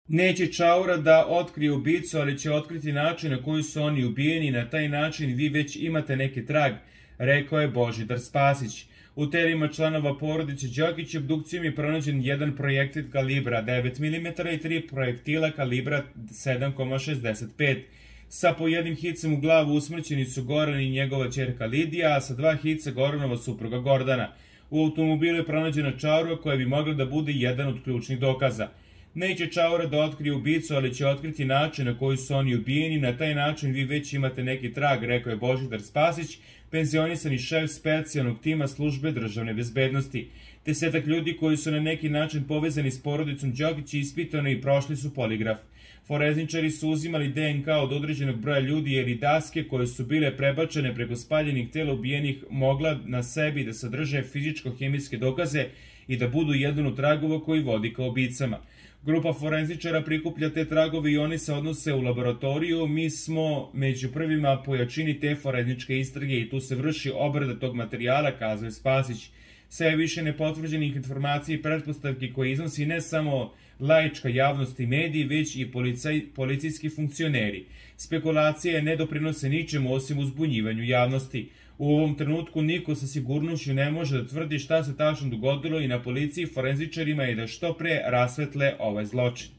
Neće Čaura da otkrije ubicu, ali će otkriti način na koji su oni ubijeni i na taj način vi već imate neki trag, rekao je Božidar Spasić. U telima članova porodice Đokić obdukcijom je pronađen jedan projektil kalibra 9 mm i 3 projektila kalibra 7,65. Sa po jednim hicem u glavu usmrćeni su Goran i njegova ćerka Lidija, a sa 2 hica Goranova supruga Gordana. U automobilu je pronađena čaura koja bi mogla da bude jedan od ključnih dokaza. Neće Čaura da otkrije ubicu, ali će otkriti način na koji su oni ubijeni, na taj način vi već imate neki trag, rekao je Božidar Spasić, penzionisani šef specijalnog tima službe državne bezbednosti. 10 ljudi koji su na neki način povezani s porodicom Đokić ispitani i prošli su poligraf. Forenzičari su uzimali DNK od određenog broja ljudi jer i daske koje su bile prebačene preko spaljenih tela ubijenih mogla na sebi da sadrže fizičko-hemijske dokaze i da budu jedan od tragova koji vodi ka ubicama. Grupa forenzičara prikuplja te tragove i oni se odnose u laboratoriju. Mi smo među prvima po jačini te forenzičke istrage i tu se vrši obrada tog materijala, kazao je Spasić. Sve više nepotvrđenih informacija i pretpostavki koje iznosi ne samo laička javnost i mediji, već i policijski funkcioneri. Spekulacije ne doprinose ničemu osim uzbunjivanju javnosti. U ovom trenutku niko sa sigurnošću ne može da tvrdi šta se tačno dogodilo i na policiji i forenzičarima je da što pre rasvetle ovaj zločin.